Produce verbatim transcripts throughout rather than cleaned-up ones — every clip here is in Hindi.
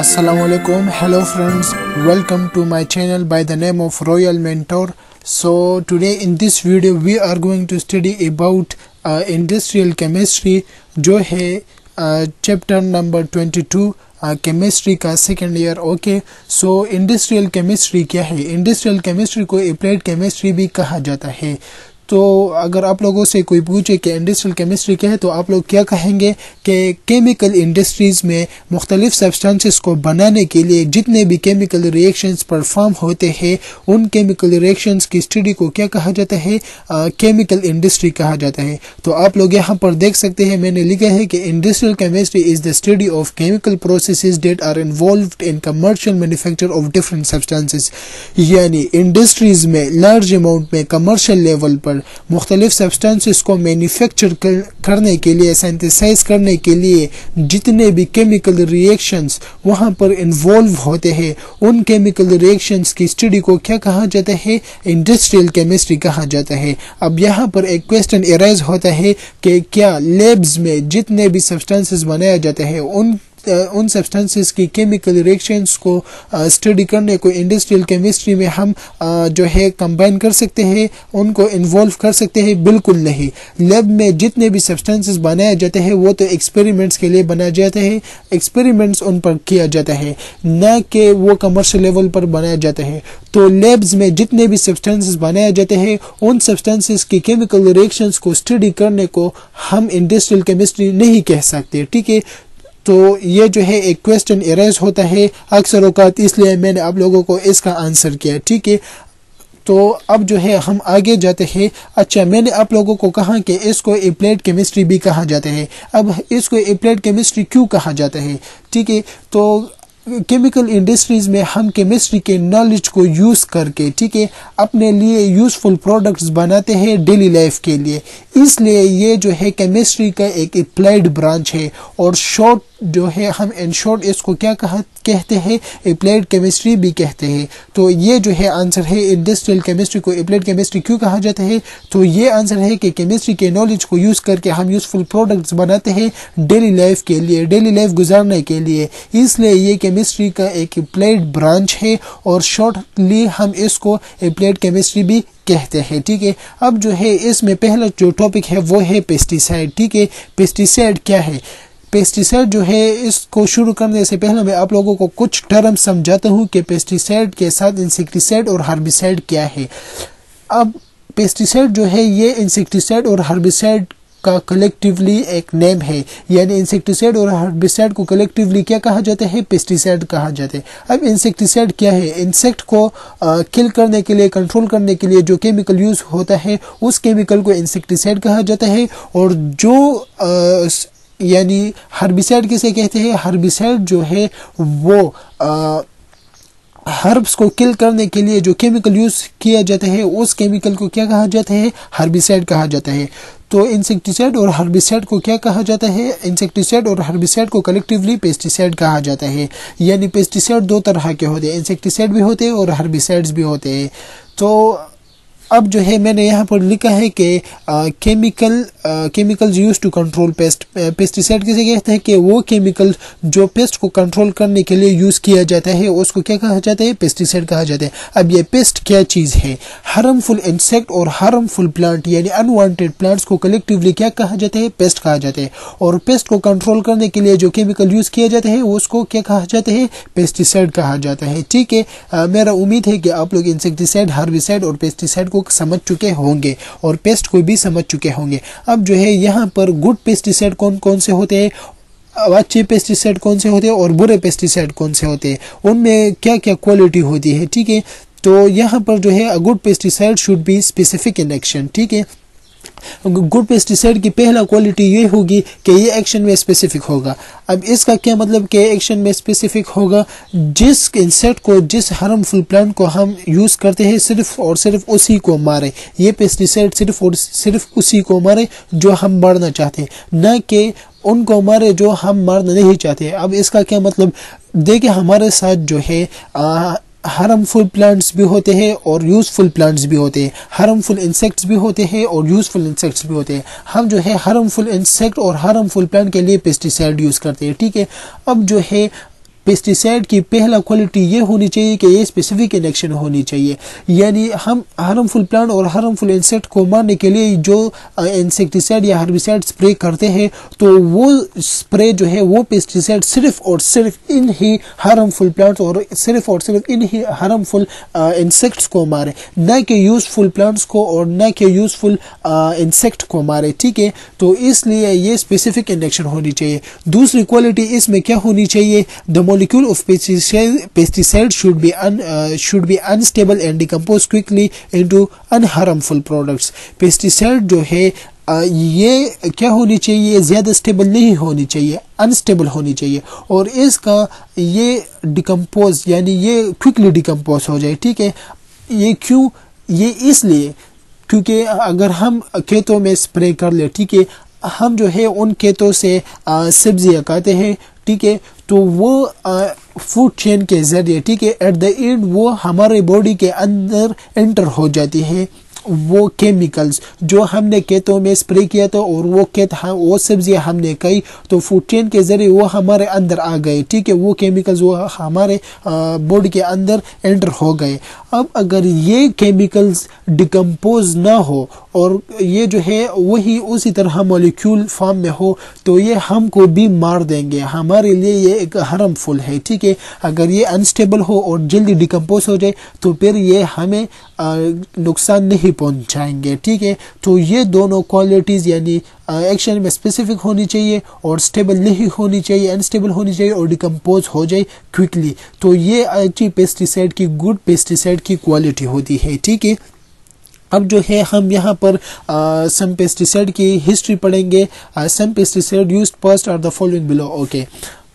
Assalamualaikum, hello friends, welcome to my channel by the name of Royal Mentor. So today in this video we are going to study about uh, industrial chemistry जो है चैप्टर नंबर बाईस केमिस्ट्री का second year. Okay, so industrial chemistry क्या है? इंडस्ट्रियल केमिस्ट्री को अप्लाइड केमिस्ट्री भी कहा जाता है. तो अगर आप लोगों से कोई पूछे कि इंडस्ट्रियल केमिस्ट्री क्या है तो आप लोग क्या कहेंगे कि केमिकल इंडस्ट्रीज में मुख्तलिफ सब्सटेंसेस को बनाने के लिए जितने भी केमिकल रिएक्शंस परफॉर्म होते हैं उन केमिकल रिएक्शंस की स्टडी को क्या कहा जाता है? केमिकल इंडस्ट्री कहा जाता है. तो आप लोग यहाँ पर देख सकते हैं, मैंने लिखा है कि industrial chemistry is the study of chemical processes that are involved in commercial manufacture of different substances. यानी इंडस्ट्रीज में लार्ज अमाउंट में कमर्शियल लेवल पर मुख्तलिफ सब्सटेंसेस को मैन्युफैक्चर कर, करने के लिए, सिंथेसाइज करने के लिए जितने भी केमिकल रिएक्शंस वहां पर इन्वॉल्व होते हैं उन केमिकल रिएक्शंस की स्टडी को क्या कहा जाता है? इंडस्ट्रियल केमिस्ट्री कहा जाता है. अब यहाँ पर एक क्वेश्चन एराइज होता है कि क्या लैब्स में जितने भी सब्सटेंसेस बनाया जाता है उन उन सब्सटेंसेस की केमिकल रिएक्शंस को स्टडी करने को इंडस्ट्रियल केमिस्ट्री में हम आ, जो है कंबाइन कर सकते हैं, उनको इन्वॉल्व कर सकते हैं? बिल्कुल नहीं. लैब में जितने भी सब्सटेंसेस बनाए जाते हैं वो तो एक्सपेरिमेंट्स के लिए बनाए जाते हैं, एक्सपेरिमेंट्स उन पर किया जाता है, न कि वो कमर्शियल लेवल पर बनाया जाता है. तो लैब्स में जितने भी सब्सटेंसेस बनाए जाते हैं उन सब्सटेंसेस की केमिकल रिएक्शंस को स्टडी करने को हम इंडस्ट्रियल केमिस्ट्री नहीं कह सकते. ठीक है, तो ये जो है एक क्वेश्चन एराइज होता है अक्सर औकात, इसलिए मैंने आप लोगों को इसका आंसर किया. ठीक है, तो अब जो है हम आगे जाते हैं. अच्छा, मैंने आप लोगों को कहा कि इसको अप्लाइड केमिस्ट्री भी कहा जाता है. अब इसको अप्लाइड केमिस्ट्री क्यों कहा जाता है? ठीक है, तो केमिकल इंडस्ट्रीज में हम केमिस्ट्री के नॉलेज को यूज करके, ठीक है, अपने लिए यूजफुल प्रोडक्ट्स बनाते हैं डेली लाइफ के लिए. इसलिए ये जो है केमिस्ट्री का एक अप्लाइड ब्रांच है और शॉर्ट जो है हम इन शॉर्ट इसको क्या कहा कहते हैं? अप्लाइड केमिस्ट्री भी कहते हैं. तो ये जो है आंसर है, इंडस्ट्रियल केमिस्ट्री को अप्लाइड केमिस्ट्री क्यों कहा जाता है? तो ये आंसर है कि केमिस्ट्री के नॉलेज को यूज करके हम यूजफुल प्रोडक्ट्स बनाते हैं डेली लाइफ के लिए, डेली लाइफ गुजारने के लिए. इसलिए ये केमिस्ट्री का एक अप्लाइड ब्रांच है और शॉर्टली हम इसको अप्लाइड केमिस्ट्री भी कहते हैं. ठीक है, अब जो है इसमें पहला जो टॉपिक है वो है पेस्टिसाइड. ठीक है, पेस्टिसाइड क्या है? पेस्टिसाइड जो है, इसको शुरू करने से पहले मैं आप लोगों को कुछ टर्म समझाता हूँ कि पेस्टिसाइड के साथ इंसेक्टिसाइड और हर्बिसाइड क्या है. अब पेस्टिसाइड जो है ये इंसेक्टिसाइड और हर्बिसाइड का कलेक्टिवली एक नेम है. यानी इंसेक्टिसाइड और हर्बिसाइड को कलेक्टिवली क्या कहा जाता है? पेस्टिसाइड कहा जाता है. अब इंसेक्टिसाइड क्या है? इंसेक्ट को किल करने के लिए, कंट्रोल करने के लिए जो केमिकल यूज होता है उस केमिकल को इंसेक्टिसाइड कहा जाता है. और जो आ, यानी हर्बिसाइड किसे कहते हैं? हर्बिसाइड जो है वो आ, हर्ब्स को किल करने के लिए जो केमिकल यूज किया जाता है उस केमिकल को क्या कहा जाता है? हर्बिसाइड कहा जाता है. तो इंसेक्टिसाइड और हर्बिसाइड को क्या कहा जाता है? इंसेक्टिसाइड और हर्बिसाइड को कलेक्टिवली पेस्टिसाइड कहा जाता है. यानी पेस्टिसाइड दो तरह के होते हैं, इंसेक्टिसाइड भी होते हैं और हर्बिसाइड्स भी होते हैं. तो अब जो है मैंने यहाँ पर लिखा है कि chemical chemicals use to control pest. Pesticide किसे कहते हैं? कि वो केमिकल जो पेस्ट को कंट्रोल करने के लिए यूज किया जाता है उसको क्या कहा जाता है? पेस्टिसाइड कहा जाता है. अब ये पेस्ट क्या चीज है? हार्मफुल इंसेक्ट और हार्मफुल प्लांट यानी अनवांटेड प्लांट्स को कलेक्टिवली क्या कहा जाता है? पेस्ट कहा जाता है. और पेस्ट को कंट्रोल करने के लिए जो केमिकल यूज किया जाता है उसको क्या कहा जाता है? पेस्टिसाइड कहा जाता है. ठीक है, मेरा उम्मीद है कि आप लोग इंसेक्टिसाइड, हर्बिसाइड और पेस्टिसाइड को समझ चुके होंगे और पेस्ट को भी समझ चुके होंगे. अब जो है यहाँ पर गुड पेस्टिसाइड कौन कौन से होते हैं, अच्छे पेस्टिसाइड कौन से होते हैं और बुरे पेस्टिसाइड कौन से होते हैं, उनमें क्या क्या क्वालिटी होती है. ठीक है, तो यहाँ पर जो है good pesticide should be specific in action. ठीक है, गुड पेस्टिसाइड की पहला क्वालिटी ये होगी कि ये एक्शन में स्पेसिफिक होगा. अब इसका क्या मतलब कि एक्शन में स्पेसिफिक होगा? जिस इंसेक्ट को, जिस हार्मफुल प्लांट को हम यूज करते हैं सिर्फ और सिर्फ उसी को मारे. ये पेस्टिसाइड सिर्फ और सिर्फ उसी को मारे जो हम मारना चाहते हैं, न कि उनको मारे जो हम मारना नहीं चाहते. अब इसका क्या मतलब? देखिए, हमारे साथ जो है आ, हार्मफुल प्लांट्स भी होते हैं और यूजफुल प्लांट्स भी होते हैं, हार्मफुल इंसेक्ट्स भी होते हैं और यूजफुल इंसेक्ट्स भी होते हैं. हम जो है हार्मफुल इंसेक्ट और हार्मफुल प्लांट के लिए पेस्टिसाइड यूज करते हैं. ठीक है, अब जो है पेस्टिसाइड की पहला क्वालिटी ये होनी चाहिए कि ये स्पेसिफिक इन एक्शन होनी चाहिए, यानी हम हार्मफुल प्लांट और हार्मफुल इंसेक्ट को मारने के लिए जो इंसेक्टिसाइड या हर्बिसाइड स्प्रे करते हैं तो वो स्प्रे जो है वो पेस्टिसाइड सिर्फ और सिर्फ इन ही हार्मफुल प्लांट्स और सिर्फ और सिर्फ इन ही हार्मफुल इंसेक्ट्स को मारे, न कि यूजफुल प्लांट्स को और न कि यूजफुल इंसेक्ट को मारे, ठीक है। तो इसलिए ये स्पेसिफिक इन एक्शन होनी चाहिए। दूसरी क्वालिटी इसमें क्या होनी चाहिए, the molecule of pesticide should be should be unstable and decompose quickly into unharmful products. Pesticide जो है Uh, ये क्या होनी चाहिए, ज़्यादा स्टेबल नहीं होनी चाहिए, अनस्टेबल होनी चाहिए और इसका ये डिकम्पोज यानी ये क्विकली डिकम्पोज हो जाए, ठीक है। ये क्यों, ये इसलिए क्योंकि अगर हम खेतों में स्प्रे कर ले, ठीक है, हम जो है उन खेतों से सब्जियां खाते हैं, ठीक है, तो वो फूड चेन के जरिए, ठीक है, एट द एंड वो हमारे बॉडी के अंदर एंटर हो जाती है वो केमिकल्स जो हमने खेतों में स्प्रे किया था और वो खेत वो सब्जियां हमने खाई तो फूड चेन के जरिए वो हमारे अंदर आ गए, ठीक है, वो केमिकल्स वो हमारे बॉडी के अंदर एंटर हो गए। अब अगर ये केमिकल्स डिकम्पोज ना हो और ये जो है वही उसी तरह मॉलिक्यूल फॉर्म में हो तो ये हमको भी मार देंगे, हमारे लिए ये एक हार्मफुल है, ठीक है। अगर ये अनस्टेबल हो और जल्दी डिकम्पोज हो जाए तो फिर ये हमें नुकसान नहीं पहुंचाएंगे, ठीक है। तो ये दोनों क्वालिटीज यानी एक्शन में स्पेसिफिक होनी चाहिए और स्टेबल नहीं होनी चाहिए, अनस्टेबल होनी चाहिए और डिकम्पोज हो जाए क्विकली। तो ये अच्छी पेस्टिसाइड की, गुड पेस्टिसाइड की क्वालिटी होती है, ठीक है। अब जो है हम यहाँ पर सम पेस्टिसाइड की हिस्ट्री पढ़ेंगे। Some pesticide used first are the following below, okay.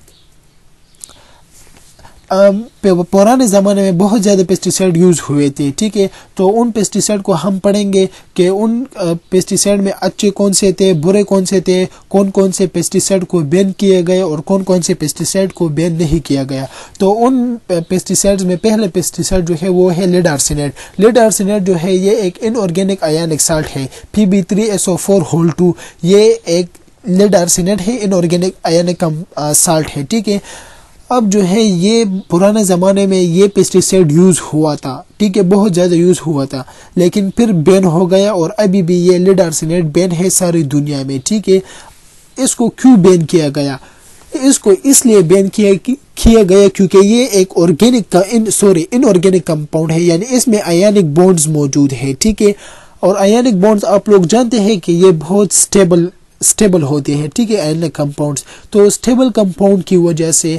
पुराने ज़माने में बहुत ज़्यादा पेस्टिसाइड यूज़ हुए थे, ठीक है। तो उन पेस्टिसाइड को हम पढ़ेंगे कि उन पेस्टिसाइड में अच्छे कौन से थे, बुरे कौन से थे, कौन कौन से पेस्टिसाइड को बैन किए गए और कौन कौन से पेस्टिसाइड को बैन नहीं किया गया। तो उन पेस्टिसाइड्स में पहले पेस्टिसाइड जो है वो है लेड आर्सेनेट। लेड आर्सेनेट जो है ये एक इनऑर्गेनिक आयनिक साल्ट है, P B three S O four whole two, ये एक लेड आर्सेनेट है, इनऑर्गेनिक आयनिक साल्ट है, ठीक है। अब जो है ये पुराने ज़माने में ये पेस्टिसाइड यूज़ हुआ था, ठीक है, बहुत ज़्यादा यूज़ हुआ था, लेकिन फिर बैन हो गया और अभी भी ये लेड आर्सेनेट बैन है सारी दुनिया में, ठीक है। इसको क्यों बैन किया गया, इसको इसलिए बैन किया किया गया क्योंकि ये एक ऑर्गेनिक का इन सॉरी इनऑर्गेनिक कंपाउंड है, यानी इसमें आयनिक बॉन्ड्स मौजूद है, ठीक है। और आयनिक बॉन्ड्स आप लोग जानते हैं कि ये बहुत स्टेबल स्टेबल होते हैं, ठीक है, आयनिक कंपाउंड्स। तो स्टेबल कंपाउंड की वजह से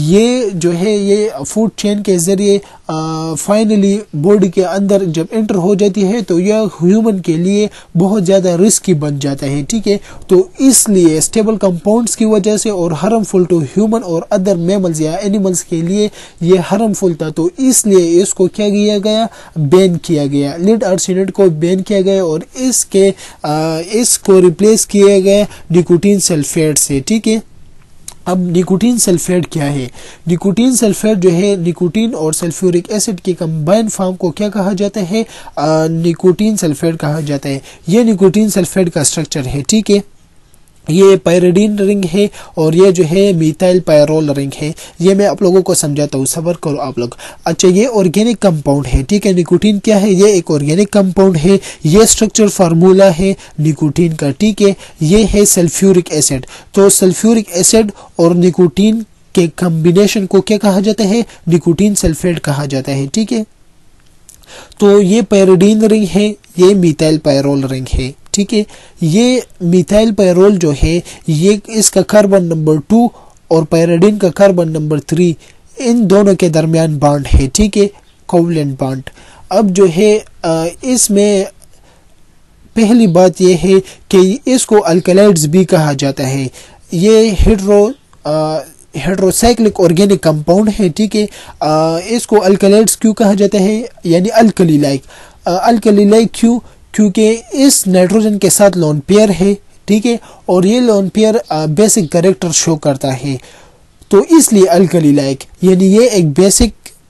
ये जो है ये फूड चेन के जरिए फाइनली बॉडी के अंदर जब एंटर हो जाती है तो यह ह्यूमन के लिए बहुत ज़्यादा रिस्की बन जाता है, ठीक है। तो इसलिए स्टेबल कंपाउंड्स की वजह से और हार्मफुल टू ह्यूमन और अदर मैमल्स या एनिमल्स के लिए ये हार्मफुल था, तो इसलिए इसको क्या किया गया, बैन किया गया, लेड आर्सेनेट को बैन किया गया और इसके आ, इसको रिप्लेस किया गया निकोटीन सल्फेट से, ठीक है। अब निकोटीन सल्फेट क्या है, निकोटीन सल्फेट जो है निकोटीन और सल्फ्यूरिक एसिड की कंबाइन फॉर्म को क्या कहा जाता है, आ, निकोटीन सल्फेट कहा जाता है। ये निकोटीन सल्फेट का स्ट्रक्चर है, ठीक है। ये पायरिडीन रिंग है और ये जो है मिथाइल पायरोल रिंग है। ये मैं आप लोगों को समझाता हूँ, सब्र करो आप लोग। अच्छा, ये ऑर्गेनिक कंपाउंड है, ठीक है। निकोटीन क्या है, ये एक ऑर्गेनिक कंपाउंड है। ये स्ट्रक्चर फार्मूला है निकोटीन का, ठीक है। ये है सल्फ्यूरिक एसिड। तो सल्फ्यूरिक एसिड और निकोटीन के कॉम्बिनेशन को क्या कहा जाता है, निकोटीन सल्फेट कहा जाता है, ठीक है। तो ये पायरिडीन रिंग है, ये मिथाइल पायरोल रिंग है, ठीक है। ये मिथाइल पायरोल जो है ये इसका कार्बन नंबर टू और पायरिडीन का कार्बन नंबर थ्री, इन दोनों के दरमियान बॉन्ड है, ठीक है, कोवलेंट बॉन्ड। अब जो है इसमें पहली बात यह है कि इसको अल्कलाइड्स भी कहा जाता है। ये हेड्रो हेड्रोसाइक्लिक ऑर्गेनिक कंपाउंड है, ठीक है। इसको अल्कलाइड्स क्यों कहा जाता है, यानी अल्कली लाइक। अल्कली लाइक क्यों, क्योंकि इस नाइट्रोजन के साथ लोन पेयर है, ठीक है, और ये lone pair basic character show करता है, तो इसलिए अल्कली लाइक, यानी ये एक बेसिक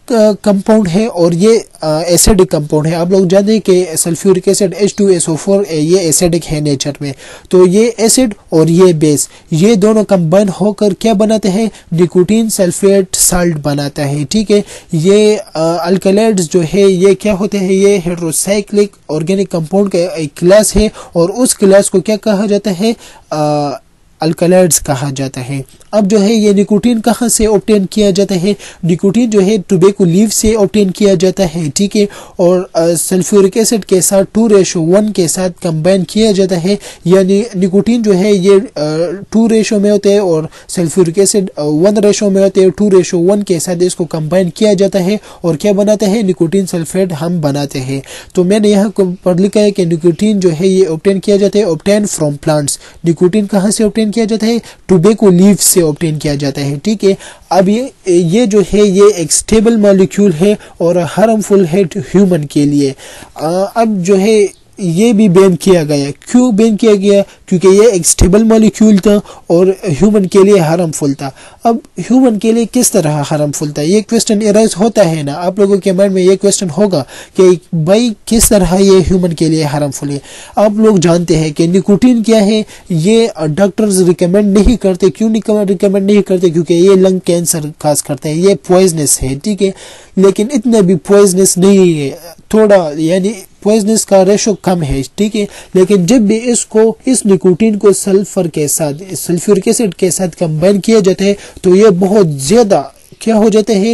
कंपाउंड है और ये एसिडिक कंपाउंड है। आप लोग जानते हैं कि sulphuric acid H two S O four ये एसिडिक है नेचर में। तो ये एसिड और ये बेस ये दोनों कंबाइन होकर क्या बनाते हैं, निकोटीन सल्फेट साल्ट बनाता है। ठीक है, ये अल्कलैइड्स जो है ये क्या होते हैं, ये हेटेरोसाइक्लिक ऑर्गेनिक कंपाउंड का एक क्लास है और उस क्लास को क्या कहा जाता है, आ, अल्कलैइड्स कहा जाता है। अब जो है ये निकोटीन कहाँ से ऑब्टेन किया जाता है, निकोटीन जो है टोबैको लीफ से ऑब्टेन किया जाता है। ठीक है, और सल्फ्यूरिक एसिड के साथ टू रेशो वन के साथ कंबाइन किया जाता है, यानी निकोटीन जो है ये टू रेशो में होते हैं और सल्फ्यूरिक एसिड वन रेशो में होते हैं। टू रेशो वन के साथ इसको कंबाइन किया जाता है और क्या बनाते हैं, निकोटीन सल्फेट हम बनाते हैं। तो मैंने यहाँ पर लिखा है कि निकोटीन जो है ये ऑब्टेन किया जाता है, ऑब्टेन फ्रॉम प्लांट्स। निकोटीन कहाँ से ऑब्टेन किया जाता है, टोबैको लीफ से ऑब्टेन किया जाता है। ठीक है, अब ये ये जो है ये एक स्टेबल मॉलिक्यूल है और हार्मफुल है ह्यूमन के लिए। आ, अब जो है ये भी बैन किया गया। क्यों बैन किया गया, क्योंकि ये एक स्टेबल मॉलिक्यूल था और ह्यूमन के लिए हार्मफुल था। अब ह्यूमन के लिए किस तरह हार्मफुल था, ये क्वेश्चन एराइज होता है ना, आप लोगों के माइंड में ये क्वेश्चन होगा कि भाई किस तरह ये ह्यूमन के लिए हार्मफुल है। आप लोग जानते हैं कि निकोटीन क्या है, ये डॉक्टर्स रिकमेंड नहीं करते। क्यों रिकमेंड नहीं करते, क्योंकि ये लंग कैंसर खास करते हैं, ये पॉइजनस है। ठीक है, लेकिन इतना भी पॉइजनस नहीं है, थोड़ा यानी पॉइजनस का रेशो कम है। ठीक है, लेकिन जब भी इसको इस निकोटीन को सल्फर के साथ सल्फ्यूरिक एसिड के साथ कंबाइन किया जाता है तो ये बहुत ज्यादा क्या हो जाते हैं,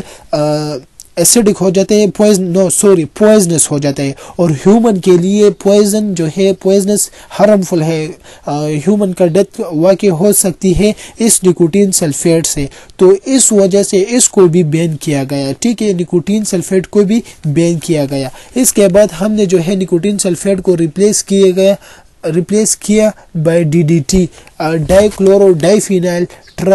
एसिडिक हो जाते हैं, पॉइजन नो सॉरी पॉइजनस हो जाता है और ह्यूमन के लिए पॉइजन जो है पॉइजनस हार्मफुल है। ह्यूमन का डेथ वाकई हो सकती है इस निकोटीन सल्फेट से, तो इस वजह से इसको भी बैन किया गया। ठीक है, निकोटीन सल्फेट को भी बैन किया गया। इसके बाद हमने जो है निकोटीन सल्फेट को रिप्लेस किया गया रिप्लेस किया by D D T, dichloro diphenyl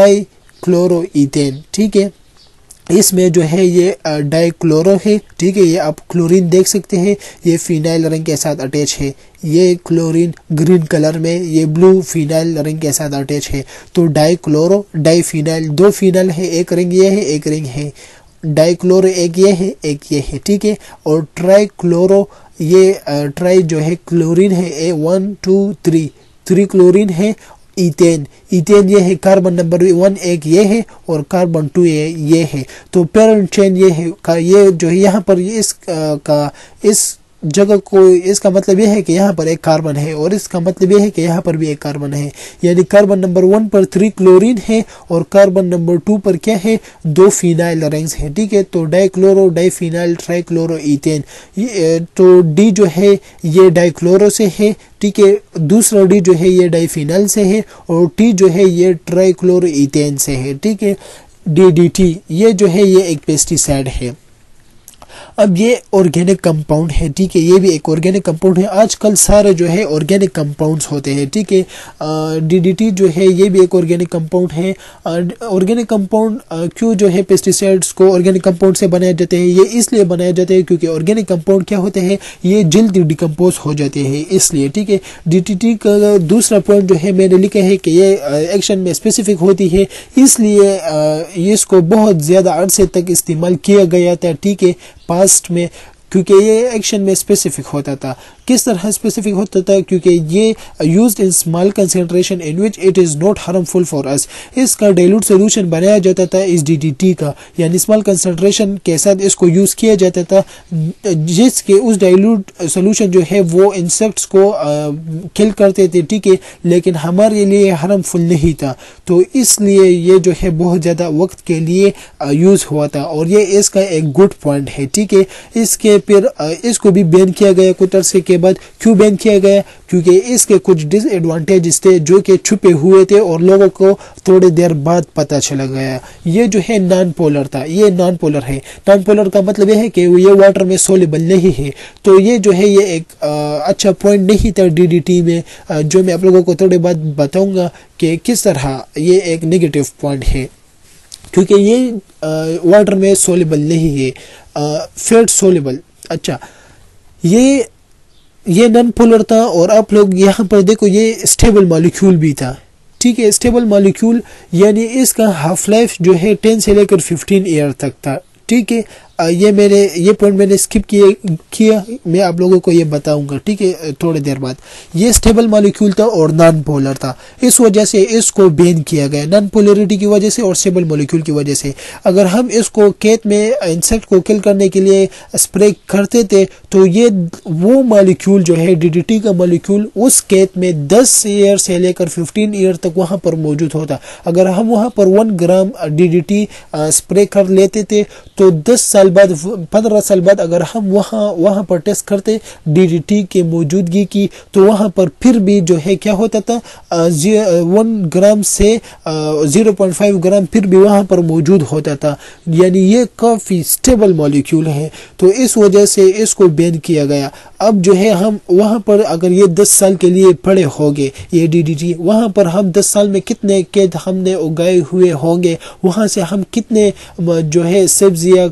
trichloroethane. ठीक है, इसमें जो है ये डाइक्लोरो है। ठीक है, ये आप क्लोरीन देख सकते हैं, ये फिनाइल रंग के साथ अटैच है। ये क्लोरीन ग्रीन कलर में, ये ब्लू फिनाइल रंग के साथ अटैच है। तो डाइक्लोरो डाइफिनाइल, दो फिनाइल है, एक रिंग ये है एक रिंग है। डाइक्लोरो एक ये है एक ये है। ठीक है, और ट्राइक्लोरो ये ट्राई जो है क्लोरीन है, a one two three three chlorine है। इथेन इथेन ये है, कार्बन नंबर वन एक ये है और कार्बन टू ये ये है। तो पैरेंट चेन ये है का, ये जो है यहाँ पर इस आ, का इस जगह को, इसका मतलब यह है कि यहाँ पर एक कार्बन है और इसका मतलब यह है कि यहाँ पर भी एक कार्बन है, यानी कार्बन नंबर वन पर थ्री क्लोरीन है और कार्बन नंबर टू पर क्या है, दो फिनाइल रिंग्स है। ठीक है, तो डाइक्लोरो डाइफिनाइल ट्राइक्लोरो इथेन। तो डी जो है ये डाइक्लोरो से है। ठीक है, दूसरा डी जो है ये डाइफिनाइल से है और टी जो है ये ट्राइक्लोरो इथेन से है। ठीक है, डी डी टी ये जो है ये एक पेस्टिसाइड है। अब ये ऑर्गेनिक कंपाउंड है। ठीक है, ये भी एक ऑर्गेनिक कंपाउंड है। आजकल सारे जो है ऑर्गेनिक कंपाउंड्स होते हैं। ठीक है, डीडीटी जो है ये भी एक ऑर्गेनिक कंपाउंड है। ऑर्गेनिक कंपाउंड क्यों जो है पेस्टिसाइड्स को ऑर्गेनिक कंपाउंड से बनाए जाते हैं, ये इसलिए बनाए जाते हैं क्योंकि ऑर्गेनिक कंपाउंड क्या होते हैं, ये जल्दी डिकम्पोज हो जाते हैं, इसलिए। ठीक है, डीडीटी का दूसरा पॉइंट जो है मैंने लिखा है कि ये एक्शन में स्पेसिफिक होती है, इसलिए इसको बहुत ज्यादा अरसे तक इस्तेमाल किया गया था। ठीक है, पास्ट में, क्योंकि ये एक्शन में स्पेसिफिक होता था। किस तरह स्पेसिफिक होता था, क्योंकि ये used in small concentration in which it is not harmful for us. इसका डाइल्यूट सोल्यूशन बनाया जाता था इस डीडीटी का, यानी स्मॉल कंसेंट्रेशन के साथ इसको यूज किया जाता था, जिसके उस डाइल्यूट सोल्यूशन जो है वो इंसेक्ट्स को किल करते थे। ठीक है, लेकिन हमारे लिए हार्मफुल नहीं था, तो इसलिए ये जो है बहुत ज्यादा वक्त के लिए यूज हुआ था और ये इसका एक गुड पॉइंट है। ठीक है, इसके फिर इसको भी बैन किया गया कुछ अरसे के बाद। क्यों बैन किया गया, क्योंकि इसके कुछ डिसएडवांटेजेस थे जो कि छुपे हुए थे और लोगों को थोड़ी देर बाद पता चला गया। ये जो है नॉन पोलर था, ये नॉन पोलर है। नॉन पोलर का मतलब यह है कि ये वाटर में सोल्यूबल नहीं है, तो ये जो है ये एक आ, अच्छा पॉइंट नहीं था डीडीटी में, आ, जो मैं आप लोगों को थोड़ी बाद बताऊंगा कि किस तरह ये एक नेगेटिव पॉइंट है, क्योंकि ये वाटर में सोल्यूबल नहीं है, फैट सोल्यूबल। अच्छा, ये ये नॉन पोलर था और आप लोग यहाँ पर देखो ये स्टेबल मॉलिक्यूल भी था। ठीक है, स्टेबल मॉलिक्यूल यानी इसका हाफ लाइफ जो है टेन से लेकर फिफ्टीन ईयर तक था। ठीक है, ये मैंने ये पॉइंट मैंने स्किप किए किया, मैं आप लोगों को ये बताऊंगा, ठीक है, थोड़ी देर बाद। ये स्टेबल मॉलिक्यूल था और नॉन पोलर था, इस वजह से इसको बैन किया गया, नॉन पोलरिटी की वजह से और स्टेबल मॉलिक्यूल की वजह से। अगर हम इसको खेत में इंसेक्ट को किल करने के लिए स्प्रे करते थे तो ये वो मॉलिक्यूल जो है डीडीटी का मॉलिक्यूल उस खेत में दस ईयर से लेकर पंद्रह ईयर तक वहां पर मौजूद होता। अगर हम वहां पर वन ग्राम डीडीटी स्प्रे कर लेते थे तो दस साल बाद, पंद्रह साल बाद अगर हम वहां वहां पर टेस्ट करते डीडीटी की मौजूदगी की तो वहां पर फिर भी जो है क्या होता था, वन ग्राम से जीरो पॉइंट फाइव ग्राम फिर भी वहां पर मौजूद होता था, यानी ये काफी स्टेबल मॉलिक्यूल है। तो इस वजह से इसको बैन किया गया। अब जो है हम वहां पर अगर ये दस साल के लिए पड़े होंगे ये डीडीटी, वहां पर हम दस साल में कितने खेत हमने उगाए हुए होंगे, वहां से हम कितने जो है सब्जियां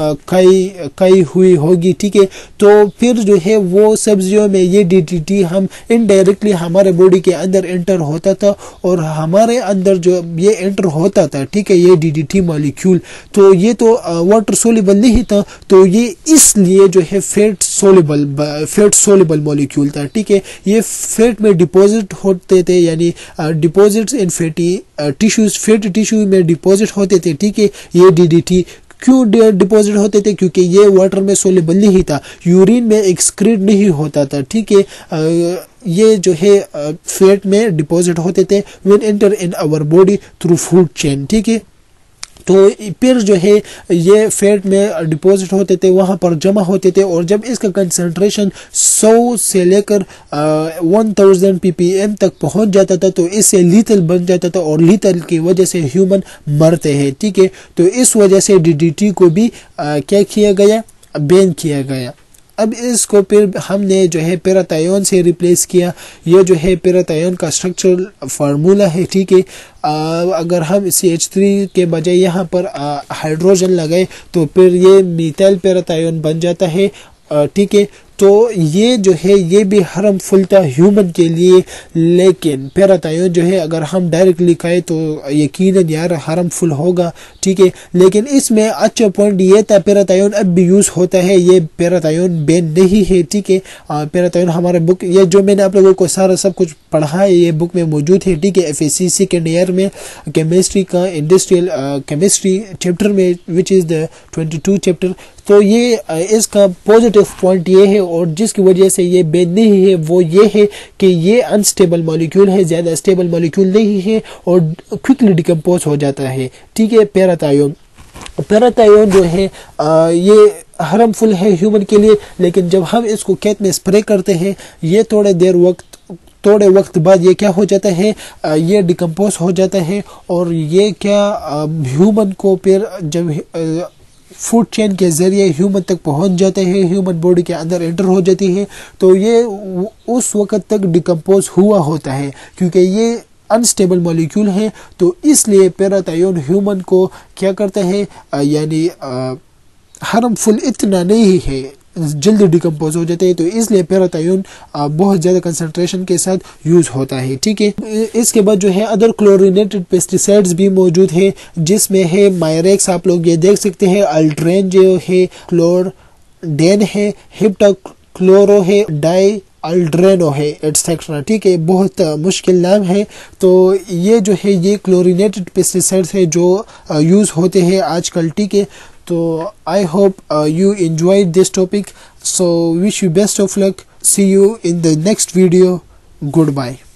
खाई खाई हुई होगी, ठीक है। तो फिर जो है वो सब्जियों में ये डीडीटी हम इनडायरेक्टली हमारे बॉडी के अंदर एंटर होता था और हमारे अंदर जो ये एंटर होता था, ठीक है, ये डीडीटी मॉलिक्यूल, तो ये तो वाटर सोल्यूबल नहीं था, तो ये इसलिए जो है fat soluble fat soluble molecule था, ठीक है। ये फैट में डिपॉजिट होते थे, यानी deposits in fatty tissues, fatty tissue में डिपॉजिट होते थे, ठीक है। ये डीडीटी क्यों डिपॉजिट होते थे, क्योंकि ये वाटर में सोल्यूबल नहीं था, यूरिन में एक्सक्रीट नहीं होता था, ठीक है। ये जो है फैट में डिपॉजिट होते थे when enter in our body through food chain, ठीक है। तो फिर जो है ये फैट में डिपॉजिट होते थे, वहां पर जमा होते थे, और जब इसका कंसंट्रेशन सौ से लेकर वन थाउजेंड पीपीएम तक पहुंच जाता था तो इससे लीथल बन जाता था और लीथल की वजह से ह्यूमन मरते हैं, ठीक है। तो इस वजह से डीडीटी को भी आ, क्या किया गया, बैन किया गया। अब इसको फिर हमने जो है पैराथायोन से रिप्लेस किया। ये जो है पैराथायोन का स्ट्रक्चरल फार्मूला है, ठीक है। अगर हम सी एच थ्री के बजाय यहाँ पर हाइड्रोजन लगाए तो फिर ये मिथाइल पैराथायोन बन जाता है, ठीक है। तो ये जो है ये भी हार्मफुल था ह्यूमन के लिए, लेकिन पैराथायोन जो है अगर हम डायरेक्टली खाए तो यकीनन यार हार्मफुल होगा, ठीक है। लेकिन इसमें अच्छा पॉइंट ये था पैराथायोन अब भी यूज होता है, ये पैराथायोन बैन नहीं है, ठीक है। पैराथायोन हमारे बुक, ये जो मैंने आप लोगों को सारा सब कुछ पढ़ा है ये बुक में मौजूद है, ठीक है। F S C second year में केमिस्ट्री का इंडस्ट्रियल केमिस्ट्री चैप्टर में which is the twenty two chapter. तो ये इसका पॉजिटिव पॉइंट ये है और जिसकी वजह से ये बैन नहीं है वो ये है कि ये अनस्टेबल मॉलिक्यूल है, ज्यादा स्टेबल मॉलिक्यूल नहीं है और क्विकली डिकम्पोज हो जाता है, ठीक है। पैराथायोन पैराथायोन जो है आ, ये हार्मफुल है ह्यूमन के लिए, लेकिन जब हम इसको खेत में स्प्रे करते हैं ये थोड़े देर वक्त थोड़े वक्त बाद ये क्या हो जाता है, ये डिकम्पोज हो जाता है और ये क्या ह्यूमन को फिर जब फूड चेन के जरिए ह्यूमन तक पहुंच जाते हैं, ह्यूमन बॉडी के अंदर एंटर हो जाती है, तो ये उस वक्त तक डिकम्पोज हुआ होता है क्योंकि ये अनस्टेबल मॉलिक्यूल है। तो इसलिए पैराथायोन ह्यूमन को क्या करता है, यानी हार्मफुल इतना नहीं है, जल्दी डिकम्पोज हो जाते हैं, तो इसलिए पैराथायोन बहुत ज़्यादा कंसंट्रेशन के साथ यूज होता है, ठीक है। इसके बाद जो है अदर क्लोरिनेटेड पेस्टिसाइड्स भी मौजूद है, जिसमें है मायरेक्स, आप लोग ये देख सकते हैं, अल्ट्रेन जो है, क्लोरडेन है, हेप्टाक्लोरो है, डाई अल्ड्रेनो है, एटसेट्रा, ठीक है। बहुत मुश्किल नाम है। तो ये जो है ये क्लोरिनेटेड पेस्टिसाइड्स है जो यूज होते हैं आजकल, ठीक है। So I hope uh, you enjoyed this topic. So wish you best of luck. See you in the next video. Goodbye.